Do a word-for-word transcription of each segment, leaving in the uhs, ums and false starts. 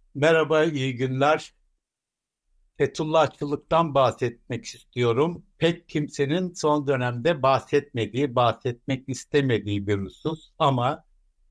Merhaba, iyi günler. Fethullahçılıktan bahsetmek istiyorum. Pek kimsenin son dönemde bahsetmediği, bahsetmek istemediği bir husus ama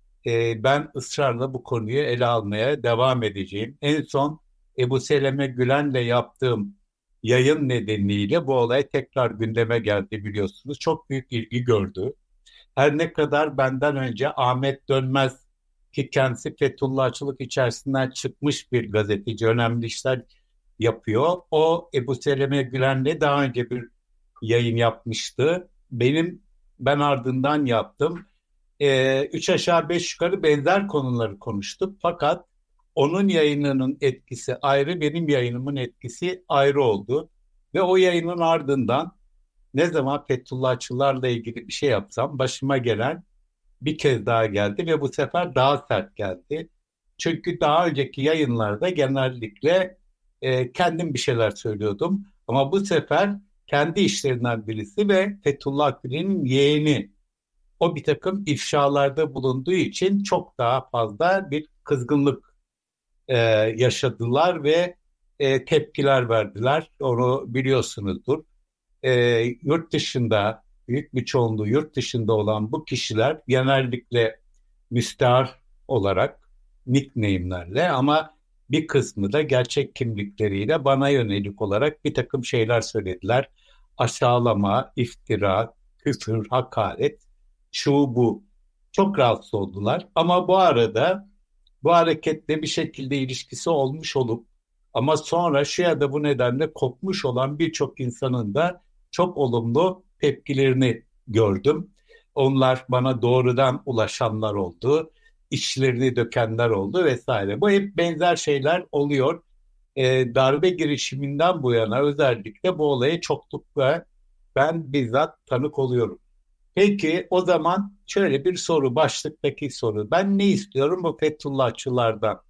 e, ben ısrarla bu konuyu ele almaya devam edeceğim. En son Ebu Seleme Gülen'le yaptığım yayın nedeniyle bu olay tekrar gündeme geldi biliyorsunuz. Çok büyük ilgi gördü. Her ne kadar benden önce Ahmet Dönmez ki kendisi Fethullahçılık içerisinden çıkmış bir gazeteci, önemli işler yapıyor. O Ebu Seleme Gülen'le daha önce bir yayın yapmıştı. Benim ben ardından yaptım. Ee, üç aşağı beş yukarı benzer konuları konuştuk. Fakat onun yayınının etkisi ayrı, benim yayınımın etkisi ayrı oldu. Ve o yayının ardından ne zaman Fethullahçılarla ilgili bir şey yapsam başıma gelen bir kez daha geldi ve bu sefer daha sert geldi. Çünkü daha önceki yayınlarda genellikle e, kendim bir şeyler söylüyordum. Ama bu sefer kendi işlerinden birisi ve Fethullah Gülen'in yeğeni o bir takım ifşalarda bulunduğu için çok daha fazla bir kızgınlık e, yaşadılar ve e, tepkiler verdiler. Onu biliyorsunuzdur. E, Yurt dışında büyük bir çoğunluğu yurt dışında olan bu kişiler genellikle müstahar olarak nickname'lerle ama bir kısmı da gerçek kimlikleriyle bana yönelik olarak bir takım şeyler söylediler. Aşağılama, iftira, küfür, hakaret, şu bu. Çok rahatsız oldular. Ama bu arada bu hareketle bir şekilde ilişkisi olmuş olup ama sonra şu ya da bu nedenle kopmuş olan birçok insanın da çok olumlu tepkilerini gördüm. Onlar bana doğrudan ulaşanlar oldu, içlerini dökenler oldu vesaire. Bu hep benzer şeyler oluyor. Ee, darbe girişiminden bu yana özellikle bu olaya çoklukla ben bizzat tanık oluyorum. Peki o zaman şöyle bir soru, başlıktaki soru. Ben ne istiyorum bu Fethullahçılardan?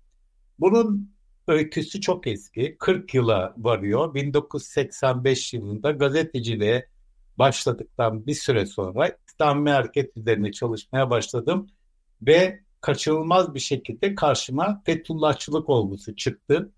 Bunun öyküsü çok eski, kırk yıla varıyor. bin dokuz yüz seksen beş yılında gazeteciliğe başladıktan bir süre sonra İslami hareket üzerine çalışmaya başladım ve kaçınılmaz bir şekilde karşıma Fethullahçılık olgusu çıktı.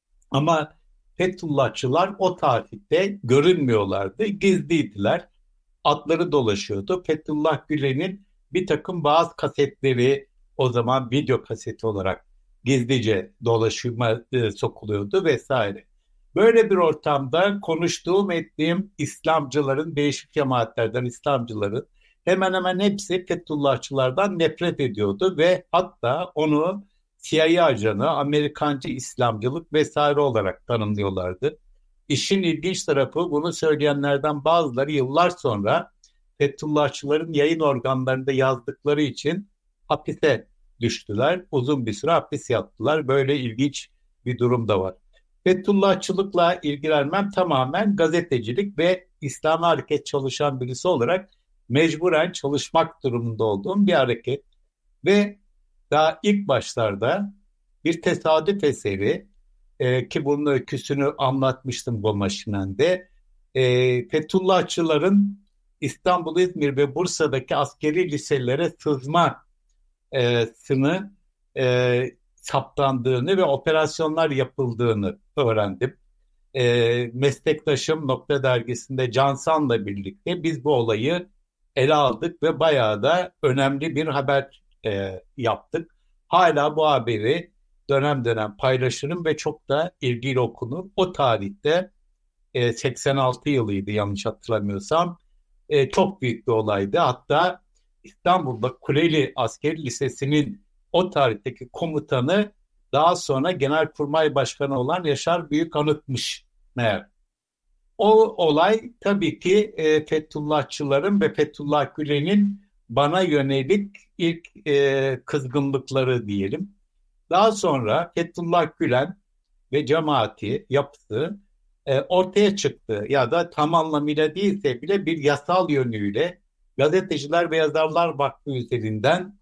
Ama Fethullahçılar o tarihte görünmüyorlardı, gizliydiler. Adları dolaşıyordu. Fethullah Gülen'in bir takım bazı kasetleri o zaman video kaseti olarak gizlice dolaşıma e, sokuluyordu vesaire. Böyle bir ortamda konuştuğum ettiğim İslamcıların, değişik cemaatlerden İslamcıların hemen hemen hepsi Fethullahçılardan nefret ediyordu ve hatta onu C I A ajanı, Amerikancı İslamcılık vesaire olarak tanımlıyorlardı. İşin ilginç tarafı bunu söyleyenlerden bazıları yıllar sonra Fethullahçıların yayın organlarında yazdıkları için hapise düştüler. Uzun bir süre hapis yattılar. Böyle ilginç bir durum da var. Fethullahçılıkla ilgilenmem tamamen gazetecilik ve İslami hareket çalışan birisi olarak mecburen çalışmak durumunda olduğum bir hareket. Ve daha ilk başlarda bir tesadüf eseri e, ki bunun öyküsünü anlatmıştım bu maşinende. E, Fethullahçıların İstanbul, İzmir ve Bursa'daki askeri liselere sızma e, sını e, saptandığını ve operasyonlar yapıldığını öğrendim. E, meslektaşım Nokta Dergisi'nde Cansan'la birlikte biz bu olayı ele aldık ve bayağı da önemli bir haber e, yaptık. Hala bu haberi dönem dönem paylaşırım ve çok da ilgili okunur. O tarihte e, seksen altı yılıydı yanlış hatırlamıyorsam. E, çok büyük bir olaydı. Hatta İstanbul'da Kuleli Askeri Lisesi'nin o tarihteki komutanı daha sonra Genelkurmay Başkanı olan Yaşar Büyükanıt'mış meğer. O olay tabii ki e, Fethullahçıların ve Fethullah Gülen'in bana yönelik ilk e, kızgınlıkları diyelim. Daha sonra Fethullah Gülen ve cemaati, yapısı e, ortaya çıktı. Ya da tam anlamıyla değilse bile bir yasal yönüyle Gazeteciler ve Yazarlar Vakfı üzerinden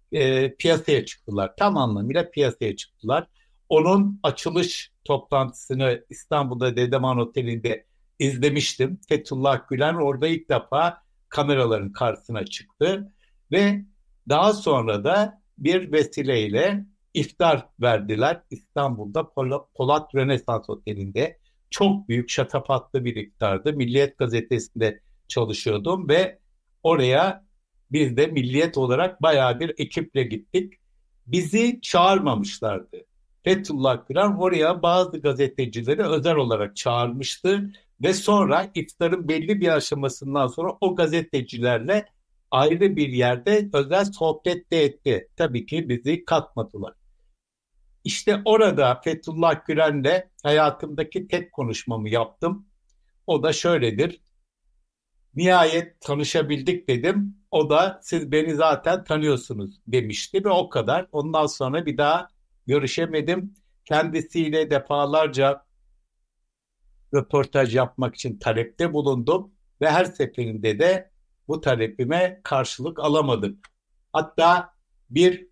e, piyasaya çıktılar. Tam anlamıyla piyasaya çıktılar. Onun açılış toplantısını İstanbul'da Dedeman Oteli'nde izlemiştim. Fethullah Gülen orada ilk defa kameraların karşısına çıktı ve daha sonra da bir vesileyle iftar verdiler İstanbul'da Pol- Polat Rönesans Oteli'nde. Çok büyük şatafatlı bir iftardı. Milliyet Gazetesi'nde çalışıyordum ve oraya biz de Milliyet olarak bayağı bir ekiple gittik. Bizi çağırmamışlardı. Fethullah Gülen oraya bazı gazetecileri özel olarak çağırmıştı ve sonra iftarın belli bir aşamasından sonra o gazetecilerle ayrı bir yerde özel sohbet de etti. Tabii ki bizi katmadılar. İşte orada Fethullah Gülen'le hayatımdaki tek konuşmamı yaptım. O da şöyledir. Nihayet tanışabildik dedim. O da siz beni zaten tanıyorsunuz demişti ve o kadar. Ondan sonra bir daha görüşemedim. Kendisiyle defalarca röportaj yapmak için talepte bulundum ve her seferinde de bu talepime karşılık alamadım. Hatta bir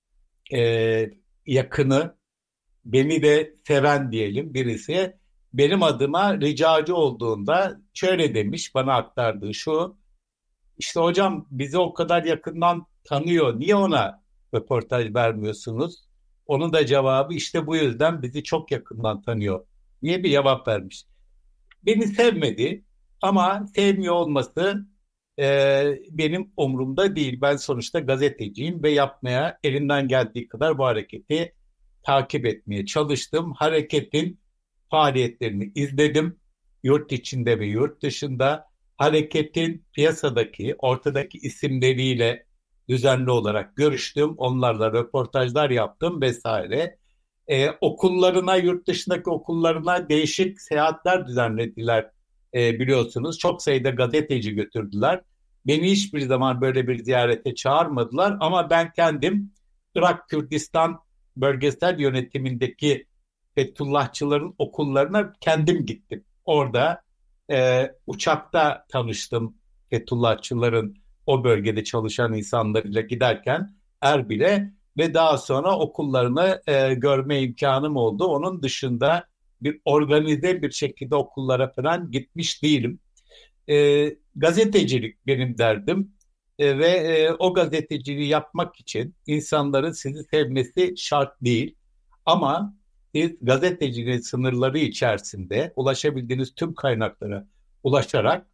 e, yakını, beni de seven diyelim birisi benim adıma ricacı olduğunda şöyle demiş, bana aktardığı şu: işte hocam bizi o kadar yakından tanıyor, niye ona röportaj vermiyorsunuz? Onun da cevabı işte bu yüzden bizi çok yakından tanıyor diye bir cevap vermiş. Beni sevmedi ama sevmiyor olması e, benim umurumda değil. Ben sonuçta gazeteciyim ve yapmaya elimden geldiği kadar bu hareketi takip etmeye çalıştım. Hareketin faaliyetlerini izledim. Yurt içinde ve yurt dışında hareketin piyasadaki, ortadaki isimleriyle düzenli olarak görüştüm. Onlarla röportajlar yaptım vesaire. Ee, okullarına, yurt dışındaki okullarına değişik seyahatler düzenlediler, ee, biliyorsunuz. Çok sayıda gazeteci götürdüler. Beni hiçbir zaman böyle bir ziyarete çağırmadılar ama ben kendim Irak Kürdistan bölgesel yönetimindeki Fethullahçıların okullarına kendim gittim. Orada e, uçakta tanıştım Fethullahçıların o bölgede çalışan insanlarıyla giderken Erbil'e ve daha sonra okullarını e, görme imkanım oldu. Onun dışında bir organize bir şekilde okullara falan gitmiş değilim. E, gazetecilik benim derdim. E, ve e, o gazeteciliği yapmak için insanların sizi sevmesi şart değil. Ama siz gazeteciliğin sınırları içerisinde ulaşabildiğiniz tüm kaynaklara ulaşarak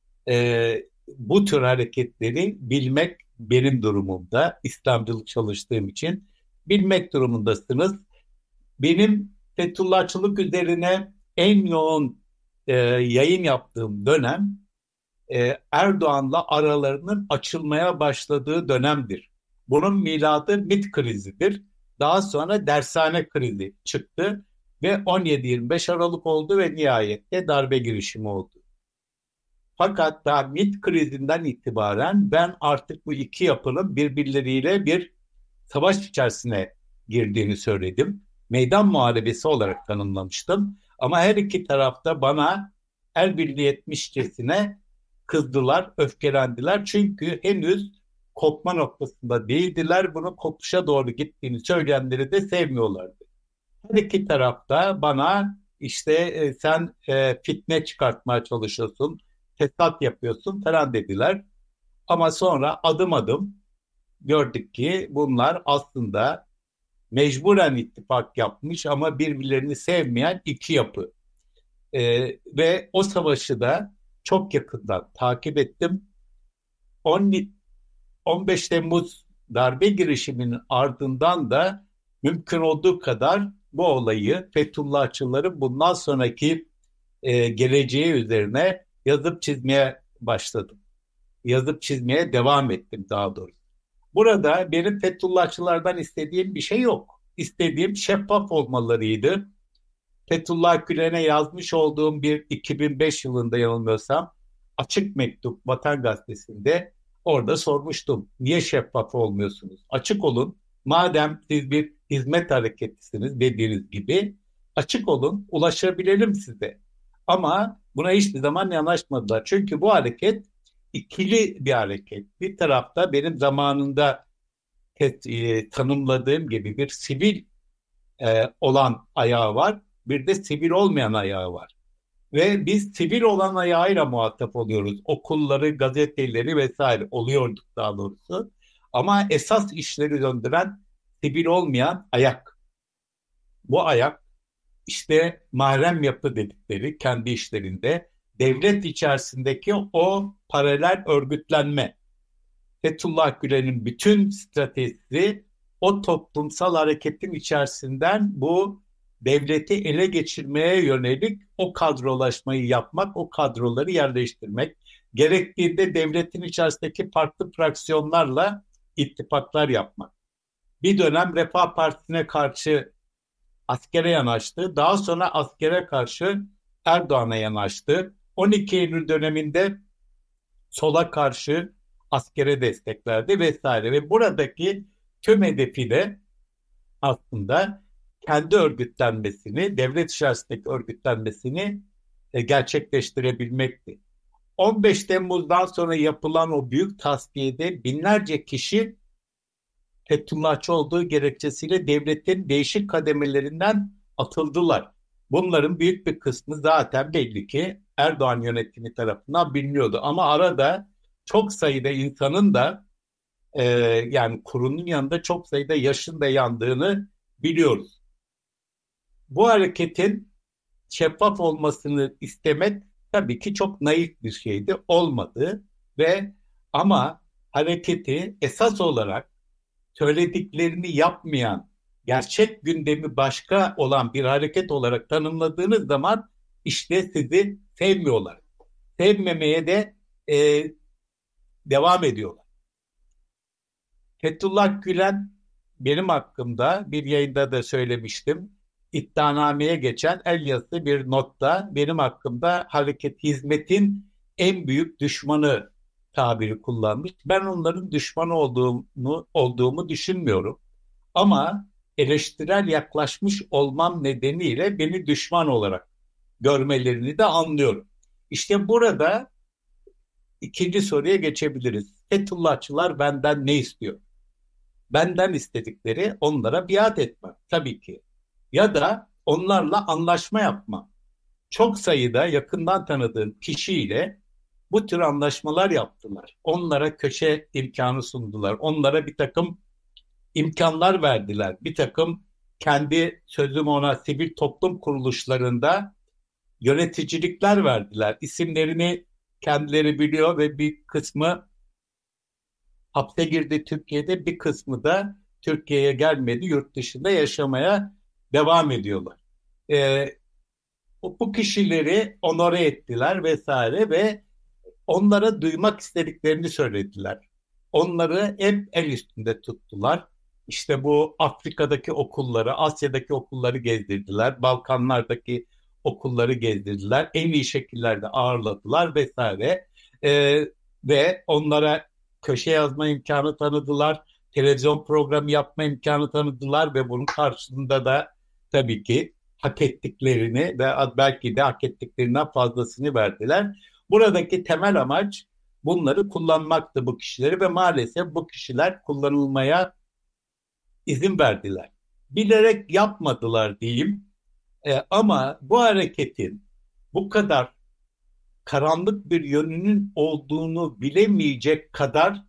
e, bu tür hareketleri bilmek benim durumumda. İslamcılık çalıştığım için bilmek durumundasınız. Benim Fethullahçılık üzerine en yoğun e, yayın yaptığım dönem e, Erdoğan'la aralarının açılmaya başladığı dönemdir. Bunun miladı MİT krizidir. Daha sonra dershane krizi çıktı ve on yedi yirmi beş Aralık oldu ve nihayette darbe girişimi oldu. Fakat daha MİT krizinden itibaren ben artık bu iki yapının birbirleriyle bir savaş içerisine girdiğini söyledim. Meydan muharebesi olarak tanımlamıştım. Ama her iki tarafta bana el birliği etmişçesine kızdılar, öfkelendiler. Çünkü henüz kopma noktasında değildiler. Bunun kopuşa doğru gittiğini söyleyenleri de sevmiyorlardı. Her iki tarafta bana işte e, sen e, fitne çıkartmaya çalışıyorsun, fesat yapıyorsun falan dediler. Ama sonra adım adım gördük ki bunlar aslında mecburen ittifak yapmış ama birbirlerini sevmeyen iki yapı. Ee, ve o savaşı da çok yakından takip ettim. on beş Temmuz darbe girişiminin ardından da mümkün olduğu kadar bu olayı Fethullahçıların bundan sonraki e, geleceği üzerine yazıp çizmeye başladım. Yazıp çizmeye devam ettim daha doğrusu. Burada benim Fethullahçılardan istediğim bir şey yok. İstediğim şeffaf olmalarıydı. Fethullah Gülen'e yazmış olduğum bir iki bin beş yılında yanılmıyorsam açık mektup Vatan Gazetesi'nde orada sormuştum. Niye şeffaf olmuyorsunuz? Açık olun. Madem siz bir hizmet hareketisiniz dediğiniz gibi açık olun, ulaşabilelim size. Ama buna hiçbir zaman yanaşmadılar. Çünkü bu hareket ikili bir hareket. Bir tarafta benim zamanında e, tanımladığım gibi bir sivil e, olan ayağı var, bir de sivil olmayan ayağı var. Ve biz sivil olan ayağıyla muhatap oluyoruz. Okulları, gazeteleri vesaire oluyorduk daha doğrusu. Ama esas işleri döndüren sivil olmayan ayak. Bu ayak işte mahrem yapı dedikleri kendi işlerinde devlet içerisindeki o paralel örgütlenme. Fethullah Gülen'in bütün stratejisi o toplumsal hareketin içerisinden bu devleti ele geçirmeye yönelik o kadrolaşmayı yapmak, o kadroları yerleştirmek. Gerektiğinde devletin içerisindeki farklı fraksiyonlarla ittifaklar yapmak. Bir dönem Refah Partisi'ne karşı askere yanaştı. Daha sonra askere karşı Erdoğan'a yanaştı. on iki Eylül döneminde sola karşı askere destek verdi vesaire. Ve buradaki tüm hedefi de aslında kendi örgütlenmesini, devlet içerisindeki örgütlenmesini e, gerçekleştirebilmekti. on beş Temmuz'dan sonra yapılan o büyük tasfiyede binlerce kişi Fethullahçı olduğu gerekçesiyle devletin değişik kademelerinden atıldılar. Bunların büyük bir kısmı zaten belli ki Erdoğan yönetimi tarafından biliniyordu. Ama arada çok sayıda insanın da e, yani kurunun yanında çok sayıda yaşın da yandığını biliyoruz. Bu hareketin şeffaf olmasını istemek tabii ki çok naif bir şeydi. Olmadı ve ama hareketi esas olarak söylediklerini yapmayan, gerçek gündemi başka olan bir hareket olarak tanımladığınız zaman işte sizi sevmiyorlar. Sevmemeye de e, devam ediyorlar. Fethullah Gülen benim hakkımda bir yayında da söylemiştim. İddianameye geçen el yazısı bir notta benim hakkımda hareket hizmetin en büyük düşmanı tabiri kullanmış. Ben onların düşmanı olduğumu, olduğumu düşünmüyorum. Ama eleştirel yaklaşmış olmam nedeniyle beni düşman olarak görmelerini de anlıyorum. İşte burada ikinci soruya geçebiliriz. Fethullahçılar benden ne istiyor? Benden istedikleri onlara biat etmem tabii ki. Ya da onlarla anlaşma yapmam. Çok sayıda yakından tanıdığım kişiyle bu tür anlaşmalar yaptılar. Onlara köşe imkanı sundular. Onlara bir takım imkanlar verdiler. Bir takım kendi sözüm ona sivil toplum kuruluşlarında yöneticilikler verdiler. İsimlerini kendileri biliyor ve bir kısmı hapse girdi Türkiye'de, bir kısmı da Türkiye'ye gelmedi, yurt dışında yaşamaya devam ediyorlar. Ee, bu kişileri onore ettiler vesaire ve onlara duymak istediklerini söylediler. Onları hep el üstünde tuttular. İşte bu Afrika'daki okulları, Asya'daki okulları gezdirdiler, Balkanlardaki okulları gezdirdiler, en iyi şekillerde ağırladılar vesaire. Ee, ve onlara köşe yazma imkanı tanıdılar, televizyon programı yapma imkanı tanıdılar ve bunun karşılığında da tabii ki hak ettiklerini ve belki de hak ettiklerinden fazlasını verdiler. Buradaki temel amaç bunları kullanmaktı, bu kişileri, ve maalesef bu kişiler kullanılmaya izin verdiler. Bilerek yapmadılar diyeyim. E, ama bu hareketin bu kadar karanlık bir yönünün olduğunu bilemeyecek kadar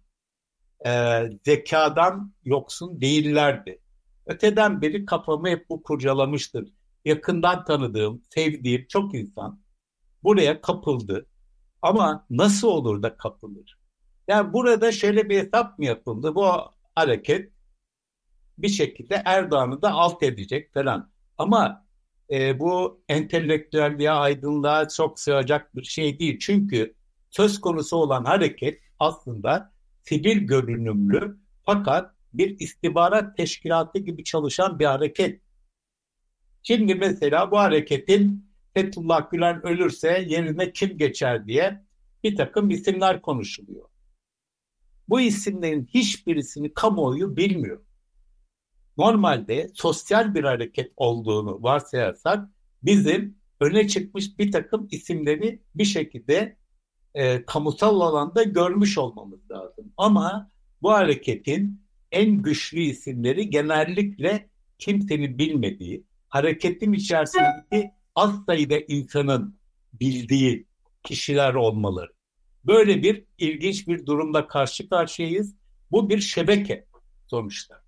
e, zekadan yoksun değillerdi. Öteden beri kafamı hep bu kurcalamıştır. Yakından tanıdığım, sevdiğim çok insan buraya kapıldı. Ama nasıl olur da kapılır? Yani burada şöyle bir hesap mı yapıldı? Bu hareket bir şekilde Erdoğan'ı da alt edecek falan. Ama e, bu entelektüelliğe, aydınlığa çok sığacak bir şey değil. Çünkü söz konusu olan hareket aslında sivil görünümlü fakat bir istihbarat teşkilatı gibi çalışan bir hareket. Şimdi mesela bu hareketin Fethullah Gülen ölürse yerine kim geçer diye bir takım isimler konuşuluyor. Bu isimlerin hiçbirisini kamuoyu bilmiyor. Normalde sosyal bir hareket olduğunu varsayarsak bizim öne çıkmış bir takım isimleri bir şekilde e, kamusal alanda görmüş olmamız lazım. Ama bu hareketin en güçlü isimleri genellikle kimsenin bilmediği, hareketin içerisindeki az sayıda insanın bildiği kişiler olmaları. Böyle bir ilginç bir durumla karşı karşıyayız. Bu bir şebeke sonuçta.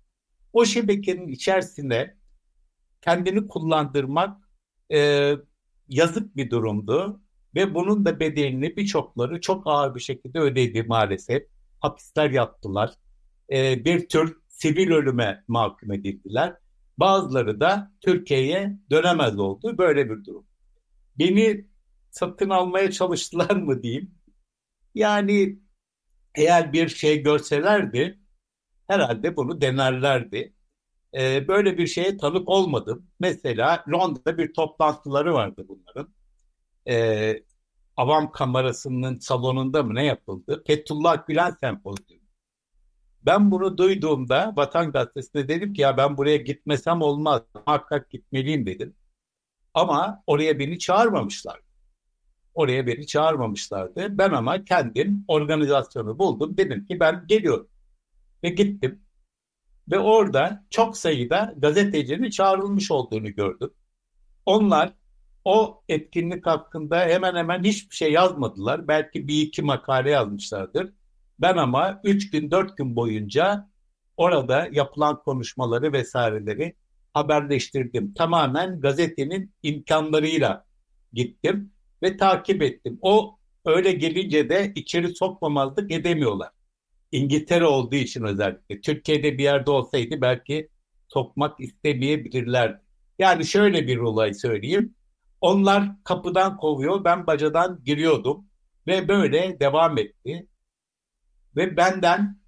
O şebekenin içerisine kendini kullandırmak e, yazık bir durumdu ve bunun da bedelini birçokları çok ağır bir şekilde ödedi maalesef. Hapisler yattılar. E, bir tür sivil ölüme mahkum edildiler. Bazıları da Türkiye'ye dönemez oldu. Böyle bir durum. Beni satın almaya çalıştılar mı diyeyim. Yani eğer bir şey görselerdi herhalde bunu denerlerdi. Ee, böyle bir şeye tanık olmadım. Mesela Londra'da bir toplantıları vardı bunların. Ee, Avam Kamerası'nın salonunda mı ne yapıldı? Fethullah Gülen Sempozyumu. Ben bunu duyduğumda Vatan Gazetesi'ne dedim ki ya ben buraya gitmesem olmaz. Muhakkak gitmeliyim dedim. Ama oraya beni çağırmamışlar. Oraya beni çağırmamışlardı. Ben ama kendim organizasyonu buldum. Dedim ki ben geliyorum. Ve gittim. Ve orada çok sayıda gazetecinin çağrılmış olduğunu gördüm. Onlar o etkinlik hakkında hemen hemen hiçbir şey yazmadılar. Belki bir iki makale yazmışlardır. Ben ama üç gün dört gün boyunca orada yapılan konuşmaları vesaireleri haberleştirdim. Tamamen gazetenin imkanlarıyla gittim ve takip ettim. O öyle gelince de içeri sokmamazlık edemiyorlar. İngiltere olduğu için özellikle. Türkiye'de bir yerde olsaydı belki sokmak istemeyebilirler. Yani şöyle bir olay söyleyeyim. Onlar kapıdan kovuyor, ben bacadan giriyordum ve böyle devam etti. Ve benden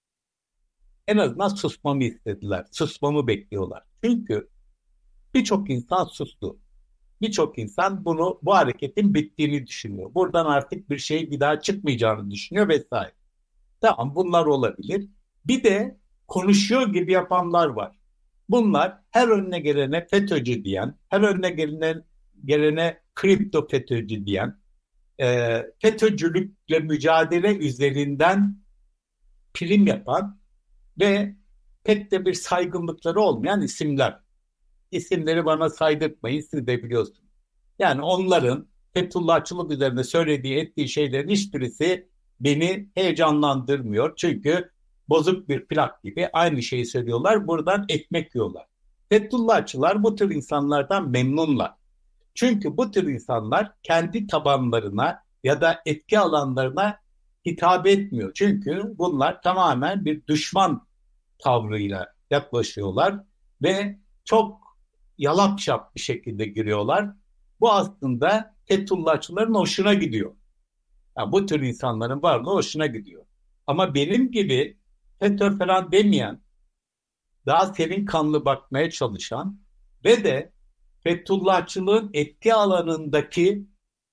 en azından susmamı istediler. Susmamı bekliyorlar. Çünkü birçok insan sustu. Birçok insan bunu bu hareketin bittiğini düşünüyor. Buradan artık bir şey bir daha çıkmayacağını düşünüyor vesaire. Tamam bunlar olabilir. Bir de konuşuyor gibi yapanlar var. Bunlar her önüne gelene FETÖ'cü diyen, her önüne gelene, gelene kripto FETÖ'cü diyen, e, FETÖ'cülükle mücadele üzerinden prim yapan ve pek de bir saygınlıkları olmayan isimler. İsimleri bana saydırtmayın, siz de biliyorsunuz. Yani onların Fethullahçılık üzerine söylediği, ettiği şeylerin hiçbirisi beni heyecanlandırmıyor. Çünkü bozuk bir plak gibi aynı şeyi söylüyorlar, buradan ekmek yiyorlar. Fethullahçılar bu tür insanlardan memnunlar. Çünkü bu tür insanlar kendi tabanlarına ya da etki alanlarına hitap etmiyor. Çünkü bunlar tamamen bir düşman tavrıyla yaklaşıyorlar ve çok yalap şap bir şekilde giriyorlar. Bu aslında Fethullahçıların hoşuna gidiyor. Yani bu tür insanların varlığı hoşuna gidiyor. Ama benim gibi FETÖ falan demeyen, daha serin kanlı bakmaya çalışan ve de Fethullahçılığın etki alanındaki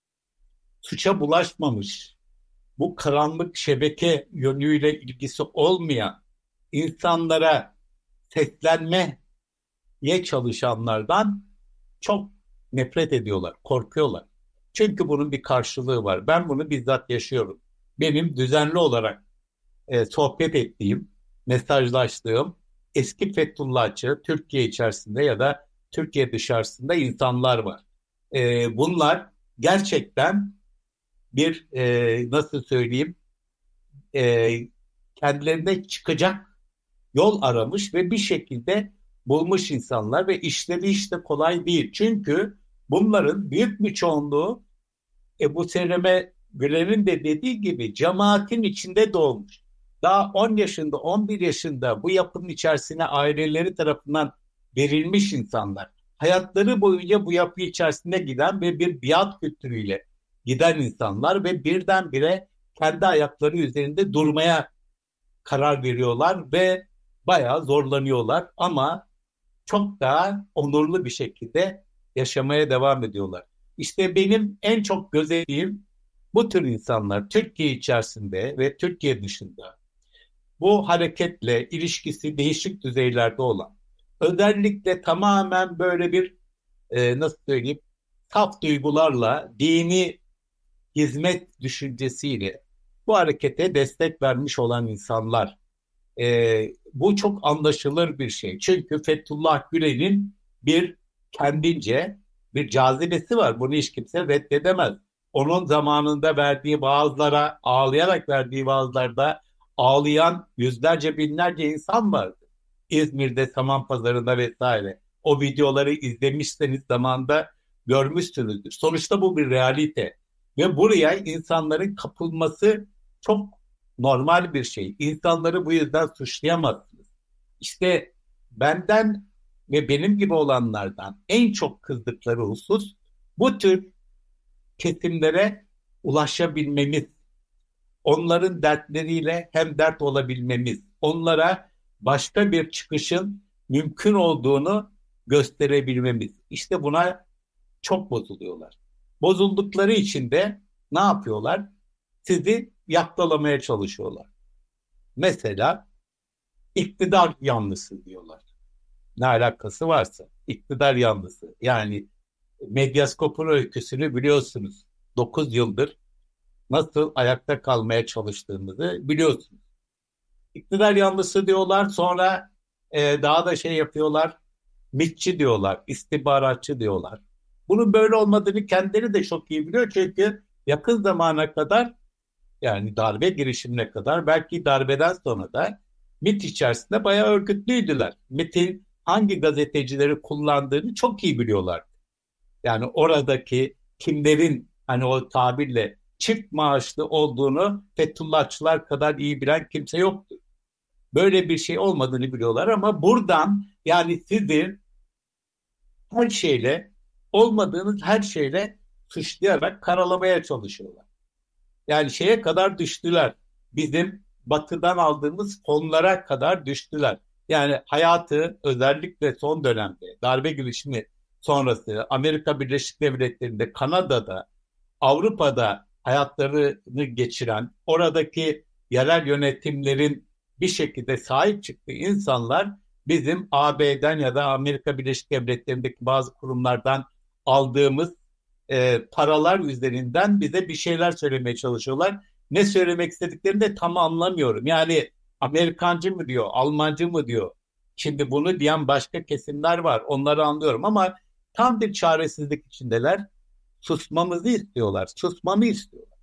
suça bulaşmamış, bu karanlık şebeke yönüyle ilgisi olmayan insanlara seslenmeye çalışanlardan çok nefret ediyorlar, korkuyorlar. Çünkü bunun bir karşılığı var. Ben bunu bizzat yaşıyorum. Benim düzenli olarak e, sohbet ettiğim, mesajlaştığım eski Fethullahçı Türkiye içerisinde ya da Türkiye dışarısında insanlar var. E, bunlar gerçekten bir e, nasıl söyleyeyim e, kendilerine çıkacak yol aramış ve bir şekilde bulmuş insanlar ve işleri işte kolay değil. Çünkü bunların büyük bir çoğunluğu Ebu Seleme Güler'in de dediği gibi cemaatin içinde doğmuş. Daha on yaşında, on bir yaşında bu yapının içerisine aileleri tarafından verilmiş insanlar. Hayatları boyunca bu yapı içerisinde giden ve bir biat kültürüyle giden insanlar ve birdenbire kendi ayakları üzerinde durmaya karar veriyorlar ve bayağı zorlanıyorlar ama çok daha onurlu bir şekilde yaşamaya devam ediyorlar. İşte benim en çok gözlediğim bu tür insanlar Türkiye içerisinde ve Türkiye dışında bu hareketle ilişkisi değişik düzeylerde olan, özellikle tamamen böyle bir e, nasıl söyleyeyim saf duygularla, dini hizmet düşüncesiyle bu harekete destek vermiş olan insanlar. E, Bu çok anlaşılır bir şey. Çünkü Fethullah Gülen'in bir kendince bir cazibesi var. Bunu hiç kimse reddedemez. Onun zamanında verdiği vaazlara, ağlayarak verdiği vaazlarda ağlayan yüzlerce binlerce insan vardı. İzmir'de Samanpazarı'nda vesaire. O videoları izlemişseniz zamanında görmüşsünüzdür. Sonuçta bu bir realite. Ve buraya insanların kapılması çok normal bir şey. İnsanları bu yüzden suçlayamazsınız. İşte benden ve benim gibi olanlardan en çok kızdıkları husus bu tür kesimlere ulaşabilmemiz, onların dertleriyle hem dert olabilmemiz, onlara başka bir çıkışın mümkün olduğunu gösterebilmemiz. İşte buna çok bozuluyorlar. Bozuldukları için de ne yapıyorlar? Sizi yaktalamaya çalışıyorlar. Mesela iktidar yanlısı diyorlar. Ne alakası varsa iktidar yanlısı. Yani Medyaskop'un öyküsünü biliyorsunuz. dokuz yıldır nasıl ayakta kalmaya çalıştığımızı biliyorsunuz. İktidar yanlısı diyorlar, sonra e, daha da şey yapıyorlar, MİTçi diyorlar, istihbaratçı diyorlar. Bunun böyle olmadığını kendileri de çok iyi biliyor, çünkü yakın zamana kadar, yani darbe girişimine kadar, belki darbeden sonra da MİT içerisinde bayağı örgütlüydüler. MİT'in hangi gazetecileri kullandığını çok iyi biliyorlar. Yani oradaki kimlerin, hani o tabirle çift maaşlı olduğunu Fethullahçılar kadar iyi bilen kimse yoktu. Böyle bir şey olmadığını biliyorlar ama buradan, yani sizi her şeyle, olmadığınız her şeyle suçlayarak karalamaya çalışıyorlar. Yani şeye kadar düştüler. Bizim batıdan aldığımız fonlara kadar düştüler. Yani hayatı, özellikle son dönemde darbe girişimi sonrası Amerika Birleşik Devletleri'nde, Kanada'da, Avrupa'da hayatlarını geçiren, oradaki yerel yönetimlerin bir şekilde sahip çıktığı insanlar bizim A B'den ya da Amerika Birleşik Devletleri'ndeki bazı kurumlardan aldığımız e, paralar üzerinden bize bir şeyler söylemeye çalışıyorlar. Ne söylemek istediklerini de tam anlamıyorum. Yani Amerikancı mı diyor, Almancı mı diyor. Şimdi bunu diyen başka kesimler var. Onları anlıyorum ama tam bir çaresizlik içindeler. Susmamızı istiyorlar. Susmamı istiyorlar.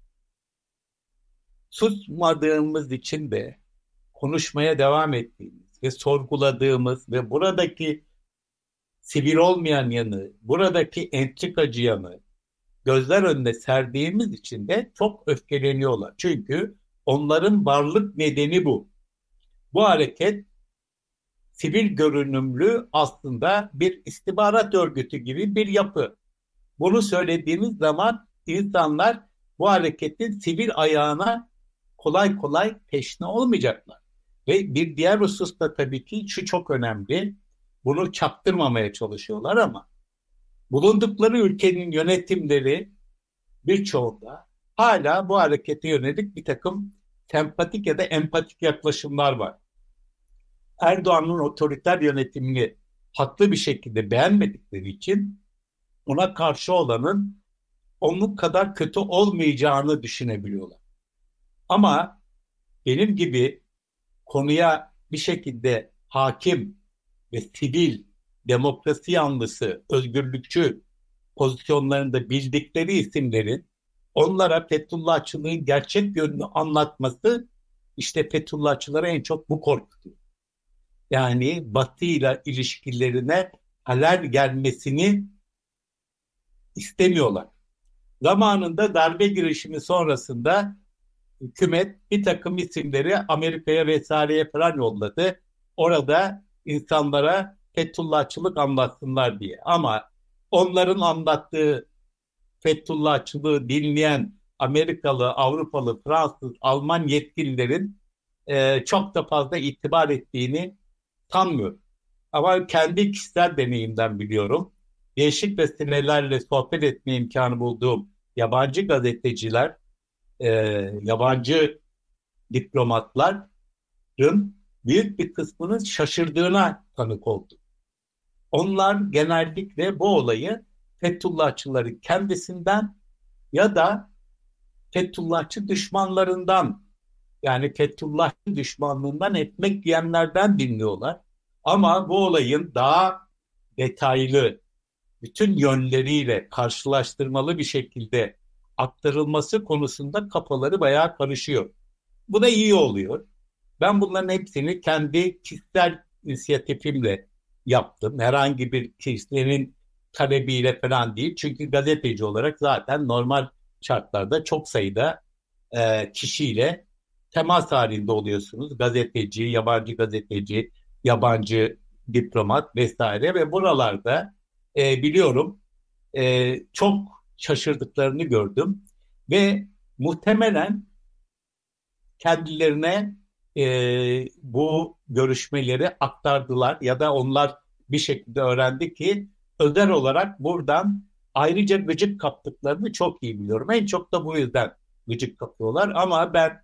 Susmadığımız için de konuşmaya devam ettiğimiz ve sorguladığımız ve buradaki sivil olmayan yanı, buradaki entrikacı yanı gözler önüne serdiğimiz için de çok öfkeleniyorlar. Çünkü onların varlık nedeni bu. Bu hareket sivil görünümlü aslında bir istihbarat örgütü gibi bir yapı. Bunu söylediğimiz zaman insanlar bu hareketin sivil ayağına kolay kolay teşne olmayacaklar. Ve bir diğer husus da tabii ki şu çok önemli. Bunu çaktırmamaya çalışıyorlar ama bulundukları ülkenin yönetimleri birçoğunda hala bu harekete yönelik bir takım sempatik ya da empatik yaklaşımlar var. Erdoğan'ın otoriter yönetimini haklı bir şekilde beğenmedikleri için ona karşı olanın onun kadar kötü olmayacağını düşünebiliyorlar. Ama benim gibi konuya bir şekilde hakim ve sivil, demokrasi yanlısı, özgürlükçü pozisyonlarında bildikleri isimlerin onlara Fethullahçılığın gerçek yönünü anlatması, işte Fethullahçılara en çok bu korkutuyor. Yani Batı ile ilişkilerine halel gelmesini istemiyorlar. Zamanında darbe girişimi sonrasında hükümet bir takım isimleri Amerika'ya vesaireye falan yolladı. Orada insanlara Fethullahçılık anlatsınlar diye. Ama onların anlattığı Fethullahçılığı dinleyen Amerikalı, Avrupalı, Fransız, Alman yetkililerin e, çok da fazla itibar ettiğini sanmıyorum. Ama kendi kişisel deneyimden biliyorum. Değişik vesilelerle sohbet etme imkanı bulduğum yabancı gazeteciler, e, yabancı diplomatların büyük bir kısmının şaşırdığına tanık oldum. Onlar genellikle bu olayı Fethullahçıların kendisinden ya da Fethullahçı düşmanlarından, yani Fethullahçı düşmanlığından ekmek yiyenlerden dinliyorlar. Ama bu olayın daha detaylı, bütün yönleriyle karşılaştırmalı bir şekilde aktarılması konusunda kafaları bayağı karışıyor. Bu da iyi oluyor. Ben bunların hepsini kendi kişisel inisiyatifimle yaptım. Herhangi bir kişinin talebiyle falan değil. Çünkü gazeteci olarak zaten normal şartlarda çok sayıda e, kişiyle temas halinde oluyorsunuz. Gazeteci, yabancı gazeteci, yabancı diplomat vesaire ve buralarda e, biliyorum e, çok şaşırdıklarını gördüm ve muhtemelen kendilerine e, bu görüşmeleri aktardılar ya da onlar bir şekilde öğrendi ki özel olarak buradan ayrıca gıcık kaptıklarını çok iyi biliyorum. En çok da bu yüzden gıcık kapıyorlar ama ben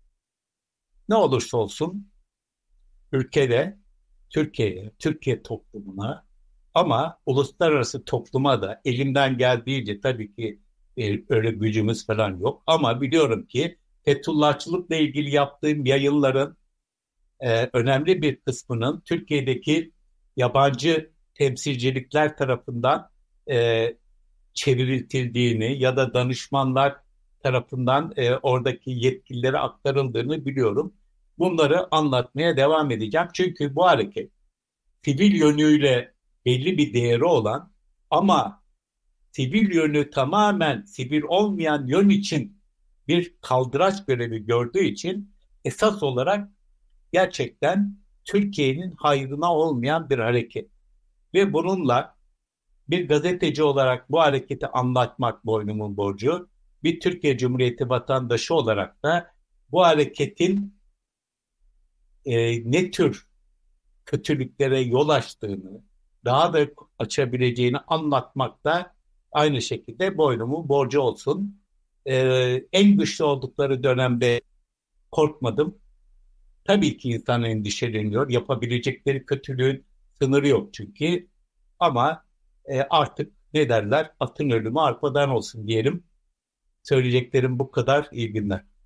ne olursa olsun ülkede, Türkiye'ye, Türkiye toplumuna ama uluslararası topluma da elimden geldiğince tabii ki e, öyle gücümüz falan yok. Ama biliyorum ki Fethullahçılıkla ilgili yaptığım yayınların e, önemli bir kısmının Türkiye'deki yabancı temsilcilikler tarafından e, çevriltildiğini ya da danışmanlar tarafından e, oradaki yetkililere aktarıldığını biliyorum. Bunları anlatmaya devam edeceğim. Çünkü bu hareket sivil yönüyle belli bir değeri olan ama sivil yönü tamamen sivil olmayan yön için bir kaldıraç görevi gördüğü için esas olarak gerçekten Türkiye'nin hayrına olmayan bir hareket. Ve bununla bir gazeteci olarak bu hareketi anlatmak boynumun borcu. Bir Türkiye Cumhuriyeti vatandaşı olarak da bu hareketin e, ne tür kötülüklere yol açtığını, daha da açabileceğini anlatmak da aynı şekilde boynumun borcu olsun. E, En güçlü oldukları dönemde korkmadım. Tabii ki insan endişeleniyor. Yapabilecekleri kötülüğün sınırı yok çünkü. Ama e, artık ne derler? Atın ölümü arpadan olsun diyelim. Söyleyeceklerim bu kadar. İyi günler.